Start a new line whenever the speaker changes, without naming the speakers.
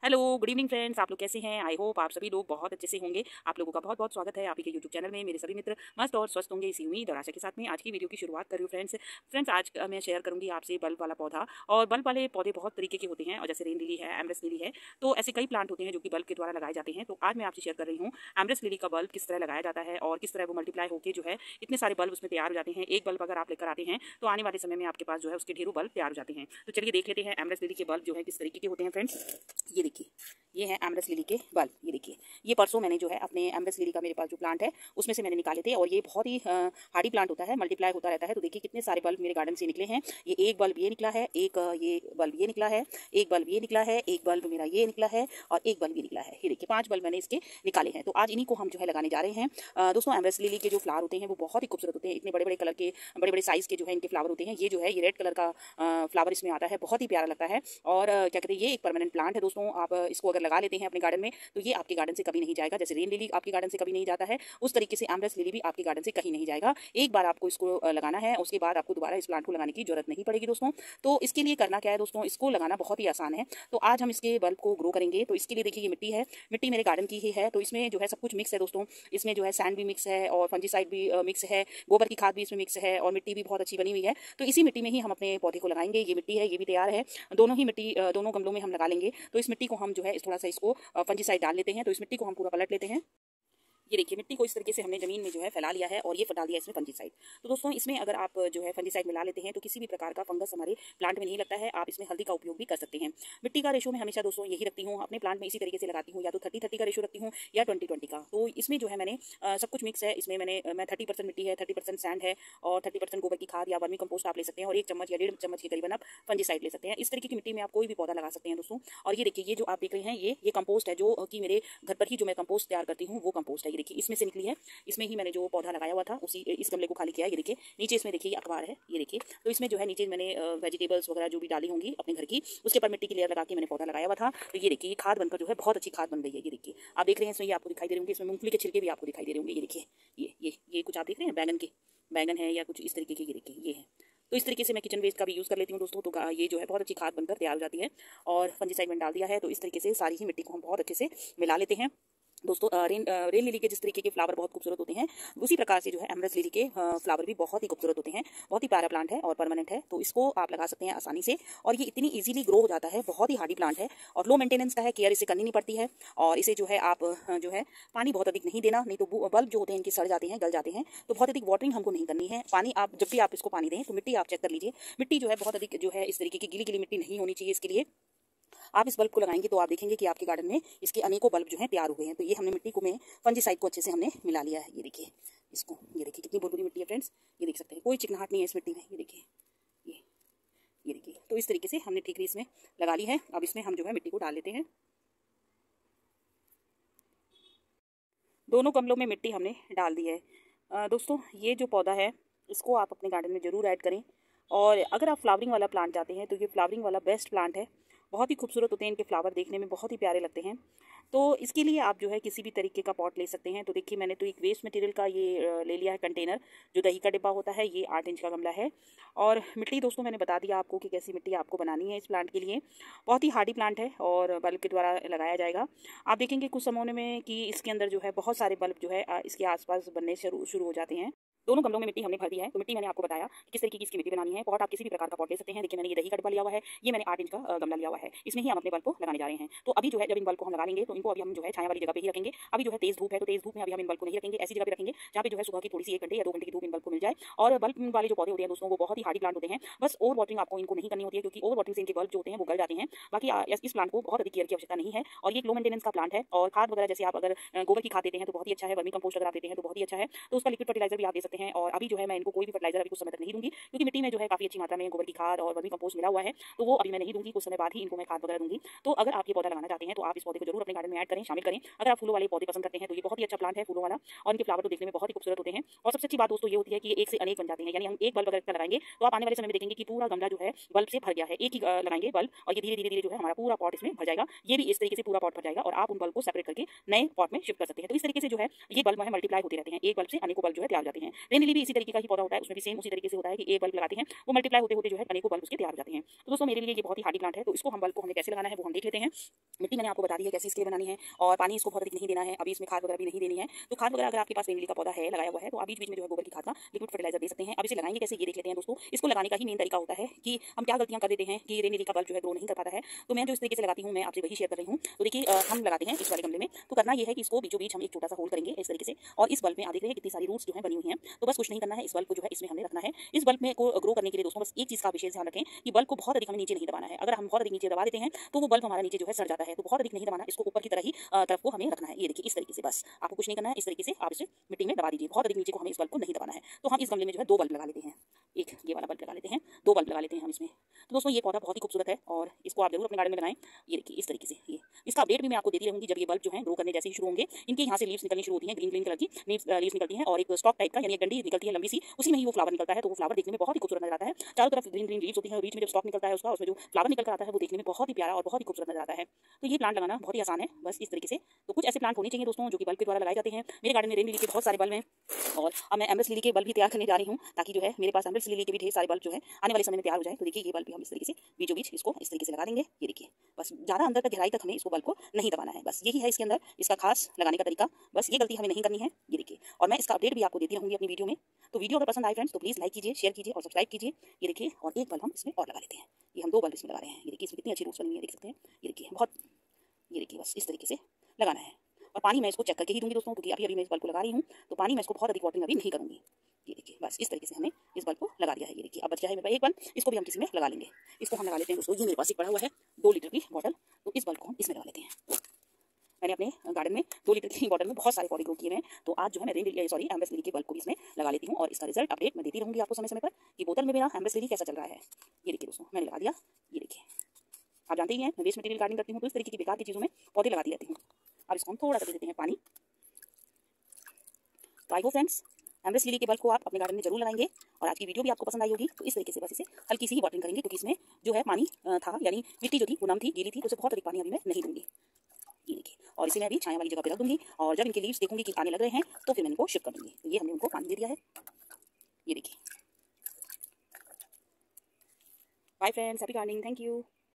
Hello, good evening friends. आप लोग कैसे हैं? आई होप आप सभी लोग बहुत अच्छे से होंगे। आप लोगों का बहुत बहुत स्वागत है आप ही के यूट्यूब चैनल में। मेरे सभी मित्र मस्त और स्वस्थ होंगे इसी उम्मीद और आशा के साथ में आज की वीडियो की शुरुआत कर रही हूँ फ्रेंड्स आज मैं शेयर करूंगी आपसे बल्ब वाला पौधा। और बल्ब वाले पौधे बहुत तरीके के होते हैं, और जैसे रेन लिली है, एमरेस लिली है, तो ऐसे कई प्लांट होते हैं जो कि बल्ब के द्वारा लगाए जाते हैं। तो आज मैं आपसे शेयर कर रही हूँ एमरेस लिली का बल्ब किस तरह लगाया जाता है और किस तरह वो मल्टीप्लाई होकर जो है इतने सारे बल्ब उसमें तैयार हो जाते हैं। एक बल्ब अगर आप लेकर आते हैं तो आने वाले समय में आपके पास जो है उसके ढेरों बल्ब तैयार हो जाते हैं। तो चलिए देख लेते हैं एमरेस लिली के बल्ब जो है किस तरीके के होते हैं फ्रेंड्स। ये देखिए, ये है एमरेस लिली के बल्ब। ये देखिए, ये परसों मैंने जो है अपने एमरेस लिली का मेरे पास जो प्लांट है उसमें से मैंने निकाले थे, और ये बहुत ही हार्डी प्लांट होता है, मल्टीप्लाई होता रहता है। तो देखिए कितने सारे बल्ब मेरे गार्डन से निकले हैं। ये एक बल्ब ये निकला है, एक ये बल्ब ये निकला है, एक बल्ब ये निकला है, एक बल्ब मेरा ये निकला है, और एक बल्ब ये निकला है। ये देखिए 5 बल्ब मैंने इसके निकाले हैं। तो आज इन्हीं को हम जो है लगाने जा रहे हैं। दोस्तों, एमरेस लिली के जो फ्लावर होते हैं वो बहुत ही खूबसूरत होते हैं। इतने बड़े बड़े कलर के, बड़े बड़े साइज के जो है इनके फ्लावर होते हैं। ये जो है ये रेड कलर का फ्लावर इसमें आता है, बहुत ही प्यारा लगता है। और क्या कहते हैं, ये एक परमानेंट प्लांट है दोस्तों। आप इसको अगर लगा लेते हैं अपने गार्डन में तो ये आपके गार्डन से कभी नहीं जाएगा। जैसे रेन लिली आपके गार्डन से कभी नहीं जाता है, उस तरीके से एमरेस लिली भी आपके गार्डन से कहीं नहीं जाएगा। एक बार आपको इसको लगाना है, उसके बाद आपको दोबारा इस प्लांट को लगाने की जरूरत नहीं पड़ेगी दोस्तों। तो इसके लिए करना क्या है दोस्तों, इसको लगाना बहुत ही आसान है। तो आज हम इसके बल्ब को ग्रो करेंगे। तो इसके लिए देखिए, ये मिट्टी है, मिट्टी मेरे गार्डन की ही है। तो इसमें जो है सब कुछ मिक्स है दोस्तों। इसमें जो है सैंड भी मिक्स है और फंजीसाइड भी मिक्स है, गोबर की खाद भी इसमें मिक्स है, और मिट्टी भी बहुत अच्छी बनी हुई है। तो इसी मिट्टी में ही हम अपने पौधे को लगाएंगे। ये मिट्टी है, ये भी तैयार है, दोनों ही मिट्टी दोनों गमलों में हम लगा लेंगे। तो इस मिट्टी को हम जो है थोड़ा सा इसको फंजीसाइड डाल लेते हैं। तो इस मिट्टी को हम पूरा पलट लेते हैं। ये देखिए, मिट्टी को इस तरीके से हमने जमीन में जो है फैला लिया है, और ये डाल दिया इसमें फंजीसाइड। तो दोस्तों, इसमें अगर आप जो है फंजीसाइड मिला लेते हैं तो किसी भी प्रकार का फंगस हमारे प्लांट में नहीं लगता है। आप इसमें हल्दी का उपयोग भी कर सकते हैं। मिट्टी का रेशो मैं हमेशा दोस्तों यही रखती हूँ अपने प्लांट में, इसी तरीके से लगाती हूँ। या तो 30-30 का रेशो रखती हूँ या 20-20 का। तो इसमें जो है मैंने सब कुछ मिक्स है। इसमें मैं 30% मिट्टी है, 30% सैंड है, और 30% गोबर की खाद या वर्मी कंपोस्ट आप ले सकते हैं, और 1 चम्मच या 1.5 चम्मच के करीबन आप फंजीसाइड ले सकते हैं। इस तरीके की मिट्टी में आप कोई भी पौधा लगा सकते हैं दोस्तों। और ये देखिए, ये जो आप देख रहे हैं ये कंपोस्ट है, जो कि मेरे घर पर ही जो मैं कंपोस्ट तैयार करती हूँ वो कंपोस्ट है। ये देखिए, इसमें से निकली है। इसमें ही मैंने जो पौधा लगाया हुआ था उसी इस गमले को खाली किया है। ये देखिए नीचे इसमें देखिए ये अखबार है। ये देखिए, तो इसमें जो है नीचे मैंने वेजिटेबल्स वगैरह जो भी डाली होंगी अपने घर की, उसके ऊपर मिट्टी की लेयर लगा के मैंने पौधा लगाया हुआ था। तो ये देखिए, ये खाद बनकर जो है बहुत अच्छी खाद बन गई है। ये देखिए, आप देख रहे हैं इसमें, ये आपको दिखाई दे रहे होंगे, इसमें मूंगफली के छिलके भी आपको दिखाई दे रहे होंगे। ये देखिए, ये कुछ आप देख रहे हैं, बैगन है या कुछ इस तरीके के। ये देखिए, ये है। तो इस तरीके से मैं किचन वेस्ट का भी यूज़ कर लेती हूँ दोस्तों। तो ये जो है बहुत अच्छी खाद बनकर तैयार हो जाती है, और फंजीसाइड मैंने डाल दिया है। तो इस तरीके से सारी ही मिट्टी को हम बहुत अच्छे से मिला लेते हैं दोस्तों। रेन लिली के जिस तरीके के फ्लावर बहुत खूबसूरत होते हैं, उसी प्रकार से जो है एमरेस लिली के फ्लावर भी बहुत ही खूबसूरत होते हैं। बहुत ही प्यारा प्लांट है और परमानेंट है। तो इसको आप लगा सकते हैं आसानी से, और ये इतनी इजीली ग्रो हो जाता है। बहुत ही हार्डी प्लांट है और लो मेंटेनेंस का है, केयर इसे करनी नहीं पड़ती है। और इसे जो है आप जो है पानी बहुत अधिक नहीं देना, नहीं तो बल्ब जो होते हैं इनके सड़ जाते हैं, गल जाते हैं। तो बहुत अधिक वाटरिंग हमको नहीं करनी है। पानी आप जब भी आप इसको पानी दें तो मिट्टी आप चेक कर लीजिए, मिट्टी जो है बहुत अधिक जो है इस तरीके की गीली गीली मिट्टी नहीं होनी चाहिए। इसके लिए आप इस बल्ब को लगाएंगे तो आप देखेंगे कि आपके गार्डन में इसके अनेकों बल्ब जो हैं तैयार हो गए हैं। तो ये हमने मिट्टी को में फंजीसाइड को अच्छे से हमने मिला लिया है। ये देखिए इसको, ये देखिए कितनी बुरबुरी मिट्टी है फ्रेंड्स। ये देख सकते हैं, कोई चिकनाहट नहीं है इस मिट्टी में। ये देखिए, ये देखिए। तो इस तरीके से हमने ठीकरी इसमें लगा ली है। अब इसमें हम जो है मिट्टी को डाल लेते हैं। दोनों गमलों में मिट्टी हमने डाल दी है। दोस्तों, ये जो पौधा है इसको आप अपने गार्डन में ज़रूर ऐड करें। और अगर आप फ्लावरिंग वाला प्लांट चाहते हैं तो ये फ्लावरिंग वाला बेस्ट प्लांट है। बहुत ही खूबसूरत होते हैं इनके फ्लावर, देखने में बहुत ही प्यारे लगते हैं। तो इसके लिए आप जो है किसी भी तरीके का पॉट ले सकते हैं। तो देखिए, मैंने तो एक वेस्ट मटेरियल का ये ले लिया है कंटेनर, जो दही का डिब्बा होता है। ये 8 इंच का गमला है। और मिट्टी दोस्तों मैंने बता दिया आपको कि कैसी मिट्टी आपको बनानी है इस प्लांट के लिए। बहुत ही हार्डी प्लांट है और बल्ब के द्वारा लगाया जाएगा। आप देखेंगे कुछ समय में कि इसके अंदर जो है बहुत सारे बल्ब जो है इसके आसपास बनने शुरू हो जाते हैं। दोनों गमलों में मिट्टी हमने भर दी है। तो मिट्टी मैंने आपको बताया कि किस तरीके की इसकी मिट्टी बनानी है। पॉट आप किसी भी प्रकार का पॉट ले सकते हैं। देखिए, मैंने ये दही का डिब्बा लिया हुआ है, ये मैंने 8 इंच का गमला लिया हुआ है। इसमें ही हम अपने बल्ब को लगाने जा रहे हैं। तो अभी जो है जब इन बल्ब को हम लगा लेंगे तो इनको अभी हम जो है छाया वाली जगह पे ही रखेंगे। अभी जो है तेज धूप है, तो तेज धूप में अभी हम इन बल्ब को नहीं रखेंगे, ऐसी जगह पे रखेंगे जहाँ पे जो है सुबह की थोड़ी सी 1 घंटे या 2 घंटे की धूप इन बल्ब को मिल जाए। और बल्ब वाले जो पौधे होते हैं दोस्तों वो बहुत ही हार्डी प्लांट होते हैं। बस ओवर वाटरिंग आपको इनको नहीं करनी होती है, क्योंकि ओवर वाटरिंग से इनके बल्ब जो होते हैं वो गल जाते हैं। बाकी इस प्लांट को बहुत अधिक केयर की आवश्यकता नहीं है, और ये लो मेंटेनेंस का प्लांट है। और खाद वगैरह जैसे आप अगर गोबर की खाद देते हैं तो बहुत ही अच्छा है, वर्मी कंपोस्ट अगर आप देते हैं तो बहुत ही अच्छा है। तो उसका लिक्विड फर्टिलाइजर भी आप दे सकते हैं। और अभी जो है मैं इनको कोई भी फर्टिलाइजर अभी कुछ समय तक नहीं दूंगी, क्योंकि मिट्टी में जो है काफी अच्छी मात्रा में गोबर की खाद और वर्मी कंपोस्ट मिला हुआ है। तो वो अभी मैं नहीं दूंगी, कुछ समय बाद ही इनको मैं खाद वगैरह दूंगी। तो अगर आप ये पौधा लगाना चाहते हैं तो आप इस पौधे को जरूर अपने गार्डन में ऐड करें, शामिल करें। अगर आप फूलों वाले पौधे पसंद करते हैं तो ये बहुत ही अच्छा प्लांट है फूलों वाला, और इनके फ्लावर तो देखने में बहुत ही खूबसूरत होते हैं। और सबसे अच्छी बात दोस्तों ये होती है कि ये एक से अनेक बन जाते हैं। यानी हम एक बल्ब अगर लगाएंगे तो आप आने वाले समय में देखेंगे कि पूरा गमला जो है बल्ब से भर गया है। एक ही लगाएंगे बल्ब और ये धीरे धीरे जो है हमारा पूरा पॉट इसमें भर जाएगा। ये भी इस तरीके से पूरा पॉट भर जाएगा, और आप उन बल्ब को सेपरेट करके नए पॉट में शिफ्ट कर सकते हैं। तो इस तरीके से जो है ये बल्ब है मल्टीप्लाई होते रहते हैं, एक बल्ब से अनेकों बल्ब जो है तैयार हो जाते हैं। रेन लिली भी इसी तरीके का ही पौधा होता है, उसमें भी सेम उसी तरीके से होता है कि एक बल्ब लगाते हैं, वो मल्टीप्लाई होते होते जो है अनेकों बल्ब उसके तैयार हो जाते हैं। तो दोस्तों मेरे लिए ये बहुत ही हार्डी प्लांट है, तो इसको हम बल्ब को हमें कैसे लगाना है वो हम देख लेते हैं। मिट्टी मैंने आपको बता दी है कैसे इसके लिए बनानी है, और पानी इसको बहुत अधिक नहीं देना है, अभी इसमें खाद वगैरह भी नहीं देनी है। तो खाद वगैरह अगर आपके पास रेन लिली का पौधा है लगाया हुआ है तो आप बीच बीच में जो है गोबर की खाद का लिक्विड फर्टिलाइजर दे सकते हैं। अब इसे लगाएंगे कैसे ये देख लेते हैं दोस्तों। इसको लगाने का ही मेन तरीका होता है कि हम क्या गलतियां कर देते हैं कि रेन लिली का बल्ब जो है ग्रो नहीं कर पाता है। तो मैं जो इस तरीके से लगाती हूँ मैं आपसे वही शेयर कर रही हूँ। तो देखिए हम लगाते हैं इस वाले गमले में, तो करना ये है कि इसको बीचों बीच हम एक छोटा सा होल करेंगे इस तरीके से, और इस बल्ब में आप देख रहे हैं कितनी सारी रूट्स जो है बनी हुई हैं। तो बस कुछ नहीं करना है, इस बल्ब को जो है इसमें हमने रखना है। इस बल्ब में को ग्रो करने के लिए दोस्तों बस एक चीज़ का विशेष ध्यान रखें कि बल्ब को बहुत अधिक हमें नीचे नहीं दबाना है। अगर हम बहुत अधिक नीचे दबा देते हैं तो वो बल्ब हमारा नीचे जो है सड़ जाता है। तो बहुत अधिक नहीं दबाना, इसको ऊपर की तरह ही तरफ को हमें रखना है। ये देखिए इस तरीके से, बस आपको कुछ नहीं करना है, इस तरीके से आप इसे मिट्टी में दबा दीजिए। बहुत अधिक नीचे को हमें इस बल्ब को नहीं दबाना है। तो हम इस गमले में जो है 2 बल्ब लगा लेते हैं, एक ये वाला बल्ब लगा लेते हैं, 2 बल्ब लगा लेते हैं हम इसमें। तो दोस्तों ये पौधा बहुत ही खूबसूरत है और इसको आप जरूर अपने गार्डन में लगाएं। ये देखिए इस तरीके से, ये इसका अपडेट भी मैं आपको देती रहूंगी जब ये बल्ब जो है ग्रो करने जैसे ही शुरू होंगे। इनके यहाँ से लीव्स निकलनी शुरू होती हैं, ग्रीन ग्रीन कलर की लीव्स निकलती हैं, और एक स्टॉक टाइप का यानी एक डंडी निकलती है लंबी सी, उसी में ही वो फ्लावर निकलता है। तो वो फ्लावर देखने में बहुत ही खूबसूरत नजर आता है। चारों तरफ ग्रीन ग्रीन लीव्स होती हैं और बीच में जब स्टॉक निकलता है उसका, उसमें जो फ्लावर निकल कर आता है वो देखने में बहुत ही प्यारा और बहुत ही खूबसूरत नजर आता है। तो ये प्लांट लगाना बहुत ही आसान है, बस इस तरीके से। तो कुछ ऐसे प्लांट होने चाहिए दोस्तों जो कि बल्ब के द्वारा लगाए जाते हैं। मेरे गार्डन में रेन लिली के बहुत सारे बल्ब हैं, और अब मैं एम्बेस लिली के बल्ब भी तैयार करने जा रही हूँ, ताकि जो है मेरे पास एम्बेस लिली के भी ढेर सारे बल्ब जो है आने वाले समय में तैयार हो जाए। तो देखिए ये बल्ब भी हम इस तरीके से बीचों बीच इसको इस तरीके से लगा देंगे। ये देखिए बस ज़्यादा अंदर तक गहराई तक हमें इसको बल्ब को नहीं दबाना है, बस यही है इसके अंदर इसका खास लगाने का तरीका। बस ये गलती हमें नहीं करनी है। ये देखिए, और मैं इसका अपडेट भी आपको देती रहूँगी अपनी वीडियो में। तो वीडियो अगर पसंद आए फ्रेंड्स तो प्लीज़ लाइक कीजिए, शेयर कीजिए और सब्सक्राइब कीजिए। ये देखिए, और एक बल्ब हम इसमें और लगा लेते हैं। ये हम 2 बल्ब इसमें लगा रहे हैं। ये देखिए इसमें कितनी अच्छी रूट्स बनी हुई है, देख सकते हैं। ये देखिए बहुत, ये देखिए बस इस तरीके से लगाना है। और पानी मैं इसको चेक करके ही दूंगी दोस्तों, क्योंकि अभी मैं इस बल्ब को लगा रही हूँ, तो पानी मैं इसको बहुत अधिक वाटरिंग अभी नहीं करूँगी। ये देखिए बस इस तरीके से हमने इस बल्ब को लगा दिया है। ये देखिए अब बचा है मेरे पास एक बल्ब, इसको भी हम किसी में लगा लेंगे। इसको हम लगा लेते हैं दोस्तों, ये मेरे पास एक पड़ा हुआ है 2 लीटर की बॉटल, तो इस बल्ब को हम इसमें लगा लेते हैं। मैंने अपने गार्डन में 2 लीटर की बॉटल में बहुत सारे पौधे ग्रो किए हैं, तो आज जो है मैं एम्बेस लिली के बल्ब को भी इसमें लगा लेती हूँ, और इसका रिजल्ट अपडेट मैं देती रहूँगी आपको समय समय पर कि बोतल में मेरा एम्बेस लिली कैसा चल रहा है। ये देखिए दोस्तों मैंने लगा दिया। ये देखिए आप जानते ही हैं मैं वेस्ट मटेरियल गार्डनिंग करती हूँ, तो इस तरीके की बेकार की चीज़ों में पौधे लगाती रहती हूँ। अब इसको हम थोड़ा सा दे देते हैं पानी। तो आई होप फ्रेंड्स एम्बेस लिली के बल्ब को आप अपने गार्डन में जरूर लगाएंगे, और आज की वीडियो भी आपको पसंद आई होगी। तो इस तरीके से बस इसे हल्की सी ही वाटरिंग करेंगे, क्योंकि इसमें जो है पानी था, यानी मिट्टी जो थी वो नम थी, गीली थी, तो उसे बहुत अधिक पानी अभी मैं नहीं दूंगी। ये देखिए, और इसे मैं अभी छाया वाली जगह पे रख दूंगी, और जब इनके लीव्स देखूंगी कि आने लग रहे हैं तो फिर मैं इनको शिफ्ट कर दूंगी। तो ये हमने उनको पानी दे दिया है। ये देखिए, bye friends, happy gardening, thank you.